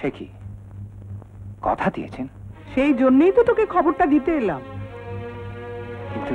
সে কি কথা দিয়েছেন? সেই জন্যই তো তোকে খবরটা দিতে এলাম। কিন্তু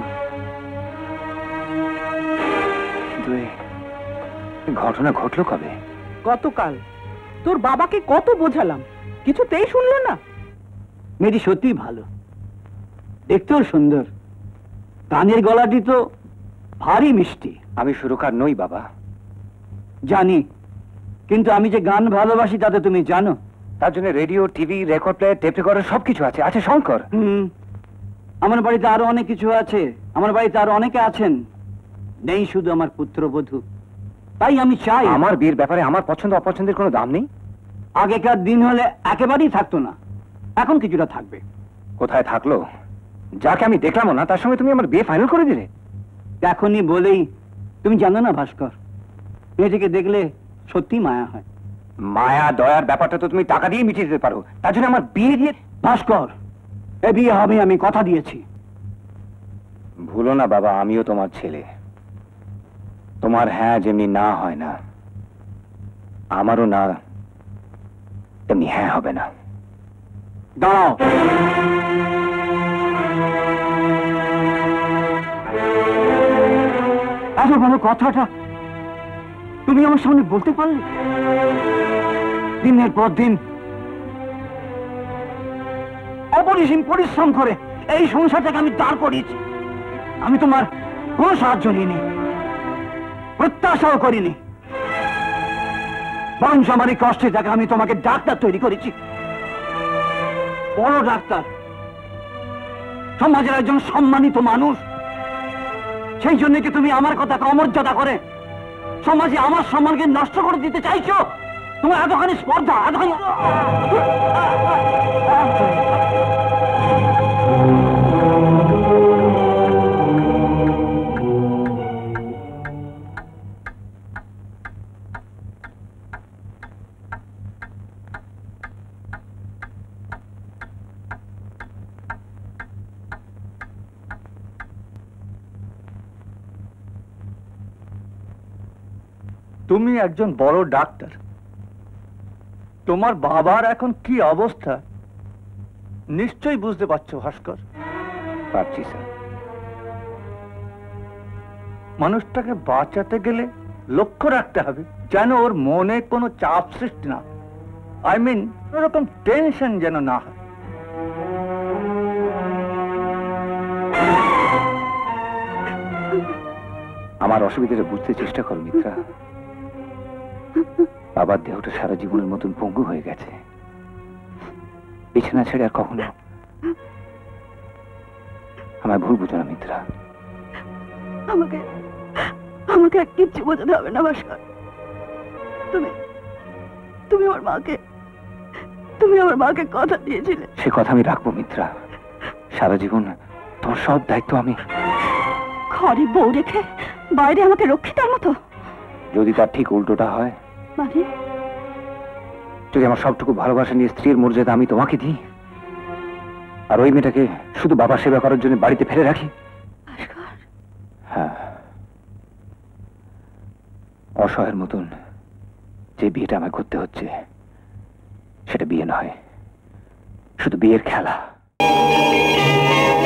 ঘটনা ঘটলো কবে? গতকাল। তোর বাবাকে কত বোঝালাম, কিছুতেই শুনলো না। মেয়েটি সত্যি ভালো, দেখতেও সুন্দর, গানের গলাটি তো ভারী মিষ্টি। আমি সুরকার নই বাবা। জানি, কিন্তু আমি যে গান ভালোবাসি তা তো তুমি জানো। তার জন্য radio, TV, record player, tape recorder সবকিছু আছে। আছে শঙ্কর। আমার বাড়িতে আরো অনেক কিছু আছে, আমার বাড়িতে আরো অনেকে আছেন, নেই শুধু আমার পুত্রবধূ। তাই আমি চাই আমার বিয়ের ব্যাপারে আমার পছন্দ অপছন্দের কোনো দাম নেই। আগেকার দিন হলে একেবারেই থাকতো না, এখন কিছুটা থাকবে। কোথায় থাকলো? যাকে আমি দেখলাম না তার সঙ্গে তুমি আমার বিয়ে ফাইনাল করে দিলে। এখনই বলেই, তুমি জানো না ভাস্কর, মেয়েটিকে দেখলে সত্যি মায়া হয়। মায়া দয়ার ব্যাপারটা তো তুমি টাকা দিয়ে মিটিয়ে দিতে পারো, তার জন্য আমার বিয়ে দিয়ে। ভাস্কর, এ বিয়ে হবে, আমি কথা দিয়েছি। ভুলো না বাবা, আমিও তোমার ছেলে। তোমার হ্যাঁ যেমনি না হয় না, আমারও না তেমনি হ্যাঁ হবে না। দাঁড়াও, এত বড় কথাটা তুমি আমার সামনে বলতে পারলে? দিনের পর দিন অপরিসীম পরিশ্রম করে এই সংসারটাকে আমি দাঁড় করিয়েছি। আমি তোমার কোনো সাহায্য নিইনি, প্রত্যাশাও করিনি, বরঞ্চ আমার এই কষ্টের টাকা আমি তোমাকে ডাক্তার তৈরি করেছি, বড় ডাক্তার, সমাজের একজন সম্মানিত মানুষ। সেই জন্য কি তুমি আমার কথাকে অমর্যাদা করে সমাজে আমার সম্মানকে নষ্ট করে দিতে চাইছো? তোমার এতখানি স্পর্ধা, এতখানি। তুমি একজন বড় ডাক্তার, তোমার বাবার এখন কি অবস্থা নিশ্চয়ই বুঝতে পারছো ভাস্কর। পারছি স্যার। মানুষটাকে বাঁচাতে গেলে লক্ষ্য রাখতে হবে যেন ওর মনে কোনো চাপ সৃষ্টি না, আই মিন ওরকম টেনশন যেন না হয়। আমার অসুবিধাটা বুঝতে চেষ্টা করো মিত্রা। বাবার দেহটা সারা জীবনের মতন পঙ্গু হয়ে গেছে, বিছানা ছেড়ে আর কখনো আমায় ভুল বুঝো না মিত্রা। আমাকে আমাকে আর কিচ্ছু বোঝাতে হবে না ভাস্কর। তুমি তুমি আমার মাকে কথা দিয়েছিলে। সে কথা আমি রাখবো মিত্রা। সারা জীবন তোমার সব দায়িত্ব আমি। ঘরে বউ রেখে বাইরে আমাকে রক্ষিতার মতো। যদি তার ঠিক উল্টোটা হয়, মানে যদি আমার সবটুকু ভালোবাসা নিয়ে স্ত্রীর মর্যাদা আমি তোমাকে দিই, আর ওই মেয়েটাকে শুধু বাবা সেবা করার জন্য বাড়িতে ফেলে রাখি। হ্যাঁ, অসহায়ের মতন যে বিয়েটা আমায় করতে হচ্ছে সেটা বিয়ে নয়, শুধু বিয়ের খেলা।